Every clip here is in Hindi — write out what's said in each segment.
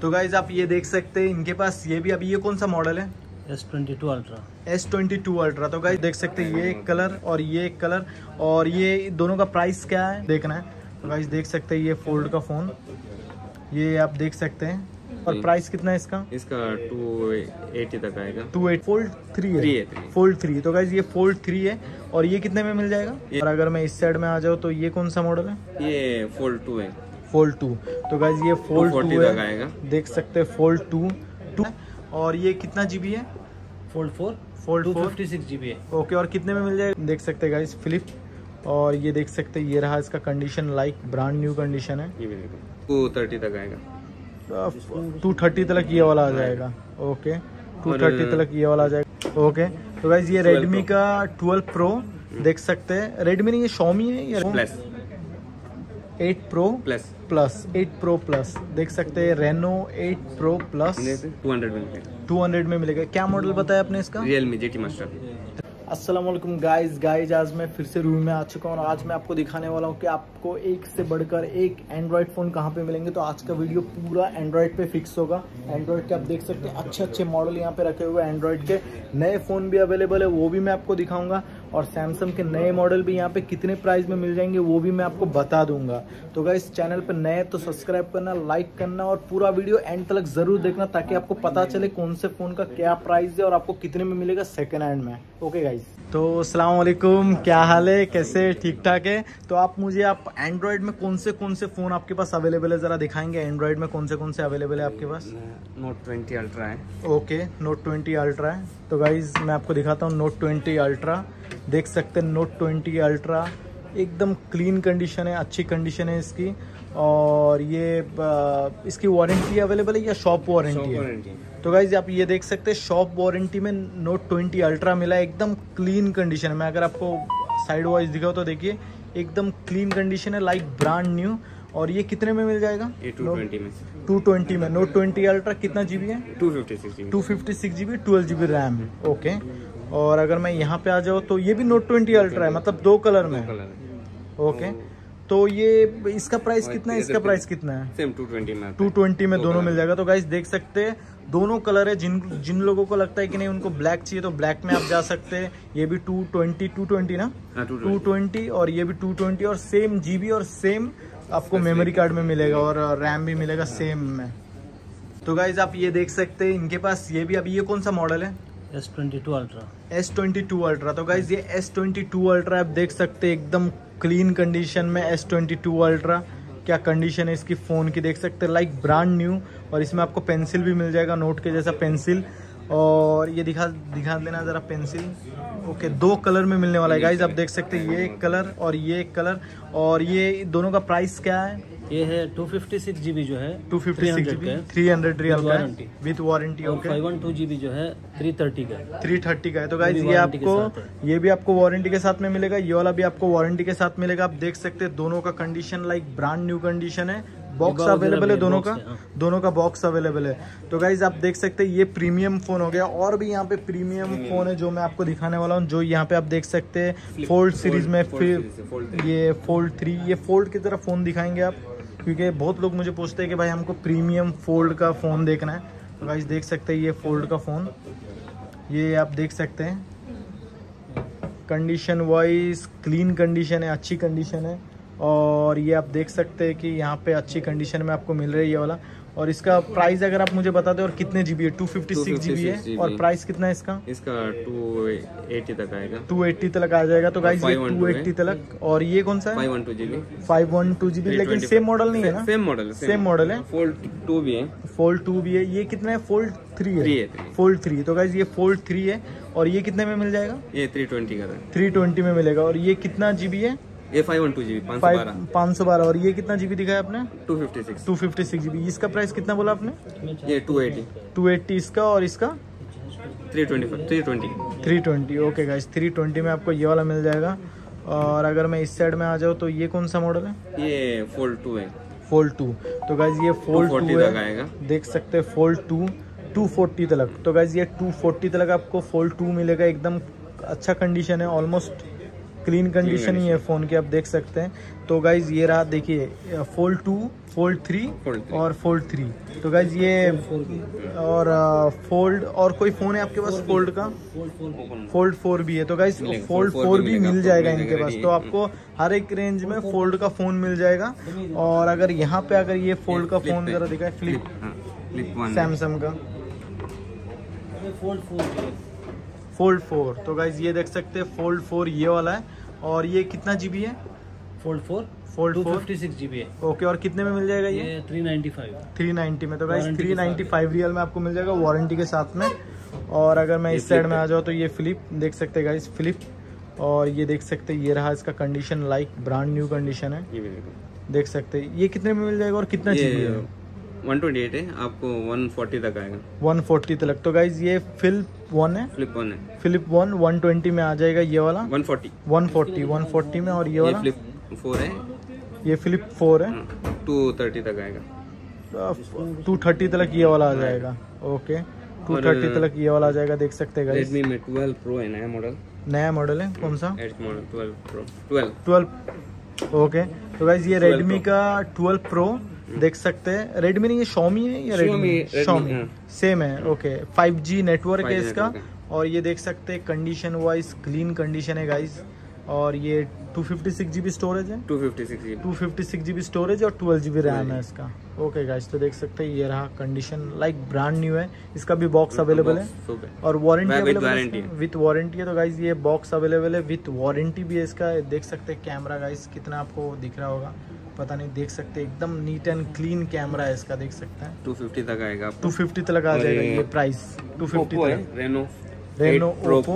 तो गाइज आप ये देख सकते हैं इनके पास ये भी, अभी ये कौन सा मॉडल है? S22 ultra. S22 ultra. तो गाइज देख सकते हैं ये एक कलर और ये एक कलर, और ये दोनों का प्राइस क्या है देखना है। तो गाइज देख सकते हैं ये फोल्ड का फ़ोन, ये आप देख सकते हैं। और प्राइस कितना है इसका? इसका 280 तक आएगा। 28 फोल्ड 3 है, फोल्ड 3। तो गाइज ये फोल्ड 3 है और ये कितने में मिल जाएगा? और अगर मैं इस साइड में आ जाऊँ तो ये कौन सा मॉडल है? ये फोल्ड 2 है। फोल्ड 2। तो गाइज ये फोल्ड 2 है, आएगा। देख सकते हैं फोल्ड 2। और ये कितना जीबी है? फोल्ड 4। फोल्ड 256 GB है। ओके, और कितने में मिल जाएगा? देख सकते हैं गाइज फ्लिप, और ये देख सकते हैं ये रहा इसका condition, like brand new condition है। ये भी देखो 230 तक आएगा। 230 तक ये वाला आ जाएगा। ओके, 230 तक ये वाला आ जाएगा। ओके, तो गाइज ये रेडमी का 12 प्रो देख सकते हैं। रेडमी नहीं, ये Xiaomi है या plus 8 pro plus plus 8 pro plus देख सकते हैं। रेनो 8 प्रो प्लस 200 में मिलेगा। क्या मॉडल बताया आपने इसका? Realme GT Master। अस्सलाम वालेकुम गाइज, आज मैं फिर से रूम में आ चुका हूँ और आज मैं आपको दिखाने वाला हूँ कि आपको एक से बढ़कर एक एंड्रॉयड फ़ोन कहाँ पे मिलेंगे। तो आज का वीडियो पूरा एंड्रॉयड पे फिक्स होगा। एंड्रॉयड के आप देख सकते हैं अच्छे अच्छे मॉडल यहाँ पे रखे हुए हैं। एंड्रॉयड के नए फ़ोन भी अवेलेबल है, वो भी मैं आपको दिखाऊंगा। और सैमसंग के नए मॉडल भी यहाँ पे कितने प्राइस में मिल जाएंगे वो भी मैं आपको बता दूंगा। तो गाइस चैनल पर नए तो सब्सक्राइब करना, लाइक करना और पूरा वीडियो एंड तक जरूर देखना ताकि आपको पता चले कौन से फ़ोन का क्या प्राइस है और आपको कितने में मिलेगा सेकेंड हैंड में। ओके गाइस, तो अस्सलाम वालेकुम, क्या हाल है, कैसे, ठीक ठाक है? तो आप एंड्रॉयड में कौन से फ़ोन आपके पास अवेलेबल है ज़रा दिखाएंगे। एंड्रॉयड में कौन से अवेलेबल है आपके पास? Note 20 अल्ट्रा है। ओके, Note 20 अल्ट्रा है। तो गाइज मैं आपको दिखाता हूँ Note 20 अल्ट्रा। देख सकते हैं Note 20 अल्ट्रा एकदम क्लीन कंडीशन है, अच्छी कंडीशन है इसकी। और ये इसकी वारंटी अवेलेबल है या शॉप वारंटी है? तो गाइज आप ये देख सकते हैं शॉप वारंटी में Note 20 अल्ट्रा मिला है, एकदम क्लीन कंडीशन है। मैं अगर आपको साइड वाइज दिखाऊँ तो देखिए एकदम क्लीन कंडीशन है, लाइक ब्रांड न्यू। और ये कितने में मिल जाएगा? 220 में। 220 में Note 20 अल्ट्रा कितना जीबी है? 256 GB 12 GB रैम। ओके, और अगर मैं यहाँ पे आ जाऊँ तो ये भी Note 20 अल्ट्रा है, मतलब 2 कलर में। ओके, तो ये इसका प्राइस कितना है? इसका प्राइस कितना है? सेम 220 में। 220 में दोनों मिल जाएगा। तो गाइस देख सकते हैं दोनों कलर है। जिन लोगों को लगता है कि नहीं उनको ब्लैक चाहिए तो ब्लैक में आप जा सकते हैं। ये भी 220 ना? 220 और ये भी 220 और सेम जीबी और सेम आपको मेमोरी कार्ड में मिलेगा और रैम भी मिलेगा सेम में। तो गाइज आप ये देख सकते हैं इनके पास ये भी, अभी ये कौन सा मॉडल है? S22 ultra. S22 ultra. तो गाइज ये S22 अल्ट्रा आप देख सकते हैं एकदम क्लीन कंडीशन में। S22 अल्ट्रा क्या कंडीशन है इसकी फ़ोन की देख सकते हैं, लाइक ब्रांड न्यू। और इसमें आपको पेंसिल भी मिल जाएगा, नोट के जैसा पेंसिल। और ये दिखा देना ज़रा पेंसिल। ओके, 2 कलर में मिलने वाला है गाइज, आप देख सकते हैं ये एक कलर और ये एक कलर। और ये दोनों का प्राइस क्या है? ये है 256 GB जो है 256 GB 300 रियल का है विथ वारंटी। ओके, 512 GB जो है 330 का है। 330 का है। तो गाइज ये भी आपको वारंटी के साथ में मिलेगा, ये वाला भी आपको वारंटी के साथ मिलेगा। आप देख सकते हैं दोनों का condition like brand new condition है। बॉक्स अवेलेबल है दोनों का बॉक्स अवेलेबल है। तो गाइज आप देख सकते हैं ये प्रीमियम फोन हो गया। और भी यहाँ पे प्रीमियम फोन है जो मैं आपको दिखाने वाला हूँ, जो यहाँ पे आप देख सकते हैं फोल्ड सीरीज में। फिर ये फोल्ड 3, ये फोल्ड की तरह फोन दिखाएंगे आप, क्योंकि बहुत लोग मुझे पूछते हैं कि भाई हमको प्रीमियम फोल्ड का फ़ोन देखना है। तो गाइस देख सकते हैं ये फोल्ड का फ़ोन, ये आप देख सकते हैं कंडीशन वाइज क्लीन कंडीशन है, अच्छी कंडीशन है। और ये आप देख सकते हैं कि यहाँ पे अच्छी कंडीशन में आपको मिल रही है ये वाला। और इसका प्राइस अगर आप मुझे बता दें और कितने जीबी है? 256 GB है। और प्राइस कितना है इसका? 280 तक आएगा। 280 तक आ जाएगा। तो गाइस ये 280 तक। और ये कौन सा है? 512 GB। लेकिन सेम मॉडल नहीं है ना? सेम मॉडल है। फोल्ड 2 भी है। फोल्ड 2 भी है। ये कितना है? फोल्ड 3 है। फोल्ड 3। तो गाइस ये फोल्ड 3 है। और ये कितने में मिल जाएगा? ये 320 का है। 320 में मिलेगा। और ये कितना जीबी है? ये 512 GB 512। और ये कितना जीबी दिखाया आपने? 256 GB। इसका प्राइस कितना बोला आपने? ये 280 इसका। और इसका 320। ओके गाइस, 320 में आपको ये वाला मिल जाएगा। और अगर मैं इस साइड में आ जाऊँ तो ये कौन सा मॉडल है? ये फोल्ड 2 है। फोल्ड 2। तो गाइस ये फोल्ड 2 है, देख सकते हैं फोल्ड 2 240 तक। तो गाइस ये 240 तक आपको फोल्ड 2 मिलेगा। एकदम अच्छा कंडीशन है, ऑलमोस्ट क्लीन कंडीशन ही है फ़ोन की, आप देख सकते हैं। तो गाइज ये रहा, देखिए फोल्ड 2, फोल्ड 3 और फोल्ड 3। तो गाइज ये और फोल्ड और कोई फ़ोन है आपके पास फोल्ड का? फोल्ड 4 भी है। तो गाइज फोल्ड 4 भी मिल जाएगा इनके पास। तो आपको हर एक रेंज में फोल्ड का फ़ोन मिल जाएगा। और अगर यहाँ पे अगर ये फोल्ड का फ़ोन ज़रा दिखाए, फ्लिप सैमसंग का फोल्ड 4। तो गाइज ये देख सकते हैं फोल्ड 4 ये वाला है। और ये कितना जीबी है? फोल्ड 4 256 GB है। ओके, और कितने में मिल जाएगा ये? 390 में। तो गाइज 395 रियल में आपको मिल जाएगा वारंटी के साथ में। और अगर मैं इस साइड में आ जाऊँ तो ये फ्लिप देख सकते हैं गाइज, फ्लिप। और ये देख सकते हैं, ये रहा इसका condition, like brand new condition है, देख सकते हैं। ये कितने में मिल जाएगा और कितना जीबी है? 128 है, आपको 140 तक आएगा। 140 तक। तो गाइज ये फ्लिप 1 है, फ्लिप 1 है, फ्लिप 1 120 में आ जाएगा ये वाला। 140 में। और ये वाला फ्लिप 4 है, ये फ्लिप 4 है, 230 तक आएगा। 230 तक ये वाला आ जाएगा। ओके, 230 तक ये वाला आ जाएगा, देख सकते हैं गाइस। Redmi में 12 Pro है, नया मॉडल है कौन सा? Edge model 12 Pro 12। ओके। तो गाइस ये Redmi का 12 Pro देख सकते हैं। Redmi नहीं, ये Xiaomi है या Redmi सेम है। ओके, 5G नेटवर्क है इसका। और ये देख सकते हैं कंडीशन वाइज क्लीन कंडीशन है गाइस। और ये 256 GB स्टोरेज है, 256 GB स्टोरेज और 12 GB रैम है इसका। ओके गाइस, तो देख सकते हैं ये रहा कंडीशन, लाइक ब्रांड न्यू है। इसका भी बॉक्स अवेलेबल है और वारंटी विथ वारंटी है। तो गाइस ये बॉक्स अवेलेबल है विथ वारंटी भी है इसका। देख सकते हैं कैमरा गाइस कितना आपको दिख रहा होगा, पता नहीं, देख सकते हैं एकदम नीट एंड क्लीन कैमरा है इसका, देख सकते हैं। 250 तक आएगा, 250 तक आ जाएगा ये प्राइस। 250 तक। रेनो Oppo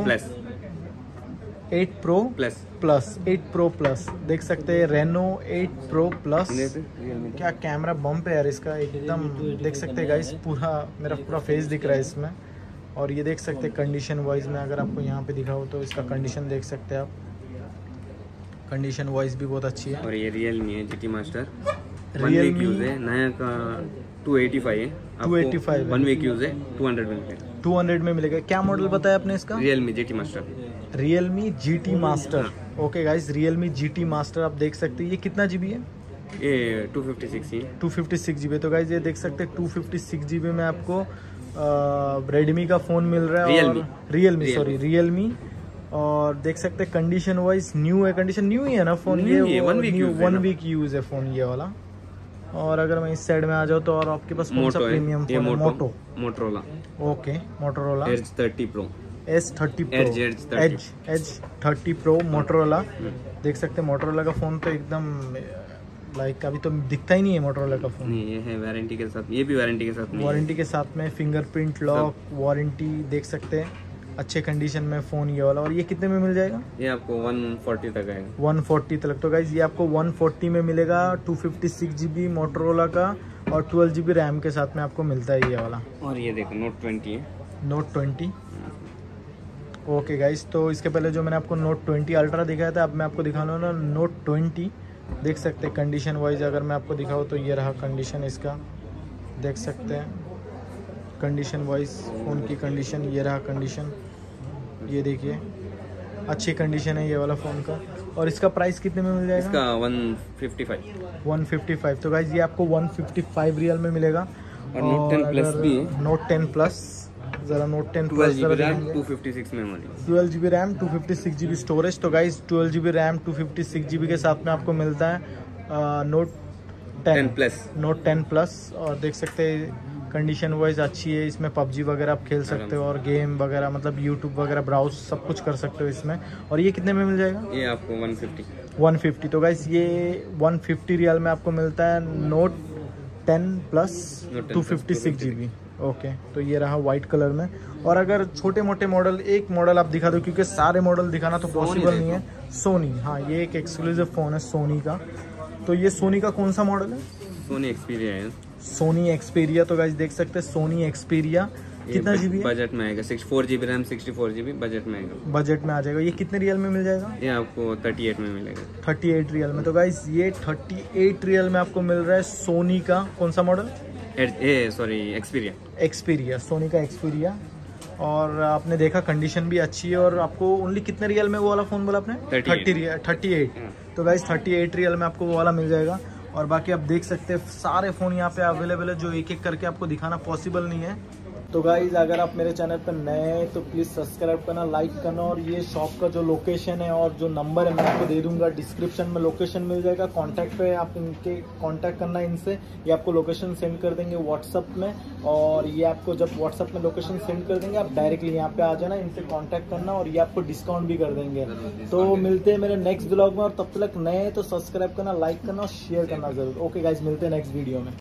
8 Pro प्लस देख सकते हैं। रेनो 8 Pro प्लस, क्या कैमरा बम्प है यार इसका एकदम, देख सकते हैं गाइस। मेरा पूरा फेस दिख रहा है इसमें। और ये देख सकते हैं कंडीशन वाइज में, अगर आपको यहाँ पे दिखा हो तो इसका कंडीशन देख सकते हैं आप। कंडीशन वाइज भी बहुत अच्छी है। और ये Realme है GT Master, 1 वीक यूज है, नया का 285 है, 285 1 वीक यूज है, 200 में मिलेगा। क्या मॉडल बताया आपने इसका? Realme GT Master। Realme GT Master। Okay guys, Realme GT Master आप देख सकते हैं। ये कितना जीबी है? ये 256 है, 256 जीबी। तो गाइस ये देख सकते हैं 256 जीबी में आपको Redmi का फोन मिल रहा है। Realme। और देख सकते हैं कंडीशन वाइज न्यू है, कंडीशन न्यू ही है ना फोन, ये 1 वीक यूज है फोन ये वाला। और अगर मैं इस साइड में आ जाऊँ तो और आपके पास कौन सा प्रीमियम फोन है? Motorola. Okay, Motorola Edge 30 Pro, S30 Pro, Edge 30 Pro Motorola. देख सकते हैं मोटोरोला का फोन तो एकदम लाइक अभी तो दिखता ही नहीं है मोटोरोला का फोन। नहीं, ये है वारंटी के साथ, ये भी वारंटी के साथ, वारंटी के साथ में फिंगरप्रिंट लॉक वारंटी, देख सकते हैं अच्छे कंडीशन में फ़ोन ये वाला। और ये कितने में मिल जाएगा? ये आपको 140 तक आएगा, 140 तक। तो गाइज ये आपको 140 में मिलेगा, 256 GB मोटोरोला का और 12 GB रैम के साथ में आपको मिलता है ये वाला। और ये देखो Note 20 है, Note 20। ओके गाइज, तो इसके पहले जो मैंने आपको Note 20 अल्ट्रा दिखाया था, अब मैं आपको दिखाने वाला Note 20। देख सकते हैं कंडीशन वाइज अगर मैं आपको दिखाऊँ तो ये रहा कंडीशन इसका, देख सकते हैं कंडीशन वाइज फ़ोन की कंडीशन, ये रहा कंडीशन, ये देखिए अच्छी कंडीशन है ये वाला फ़ोन का। और इसका प्राइस कितने में मिल जाएगा? इसका 155। तो गाइज ये आपको 155 रियल में मिलेगा। और Note 10 Plus भी है, Note 10 Plus, ज़रा Note 10 Plus 12 GB RAM 256 memory, 12 GB RAM 256 GB storage. तो गाइज 12 GB रैम 256 GB के साथ में आपको मिलता है Note 10 Plus। और देख सकते हैं कंडीशन वाइज अच्छी है, इसमें PUBG वगैरह आप खेल सकते हो और गेम वगैरह मतलब YouTube वगैरह ब्राउज सब कुछ कर सकते हो इसमें। और ये कितने में मिल जाएगा? ये आपको 150। तो गाइस ये 150 रियल में आपको मिलता है Note 10 Plus 256 GB। ओके, तो ये रहा वाइट कलर में। और अगर छोटे मोटे मॉडल, एक मॉडल आप दिखा दो क्योंकि सारे मॉडल दिखाना तो पॉसिबल नहीं है। सोनी, हाँ ये एक एक्सक्लूसिव फ़ोन है सोनी का। तो ये सोनी का कौन सा मॉडल है? सोनी एक्सपीरिया है, सोनी एक्सपीरिया। तो गाइस देख सकते हैं सोनी एक्सपीरिया कितना जीबी है? बजट में आएगा, 4 GB रैम 64 GB बजट में आएगा, बजट में आ जाएगा। ये कितने रियल में मिल जाएगा? ये आपको 38 में मिलेगा, 38 रियल में। तो गाइस ये 38 रियल में आपको मिल रहा है सोनी का कौन सा मॉडल? एक्सपीरिया, सोनी का एक्सपीरिया। और आपने देखा कंडीशन भी अच्छी है। और आपको ओनली कितने रियल में वो वाला फ़ोन बोला आपने? 38। तो गाइस 38 रियल में आपको वो वाला मिल जाएगा। और बाकी आप देख सकते हैं सारे फ़ोन यहाँ पे अवेलेबल है, जो एक एक करके आपको दिखाना पॉसिबल नहीं है। तो गाइज अगर आप मेरे चैनल पर नए हैं तो प्लीज़ सब्सक्राइब करना, लाइक करना। और ये शॉप का जो लोकेशन है और जो नंबर है मैं आपको दे दूंगा, डिस्क्रिप्शन में लोकेशन मिल जाएगा। कांटेक्ट पे आप इनके कांटेक्ट करना इनसे, ये आपको लोकेशन सेंड कर देंगे व्हाट्सअप में। और ये आपको जब व्हाट्सअप में लोकेशन सेंड कर देंगे, आप डायरेक्टली यहाँ पे आ जाना, इनसे कांटेक्ट करना और ये आपको डिस्काउंट भी कर देंगे। तो मिलते हैं मेरे नेक्स्ट ब्लॉग में, और तब तक नए तो सब्सक्राइब करना, लाइक करना और शेयर करना जरूर। ओके गाइज, मिलते हैं नेक्स्ट वीडियो में।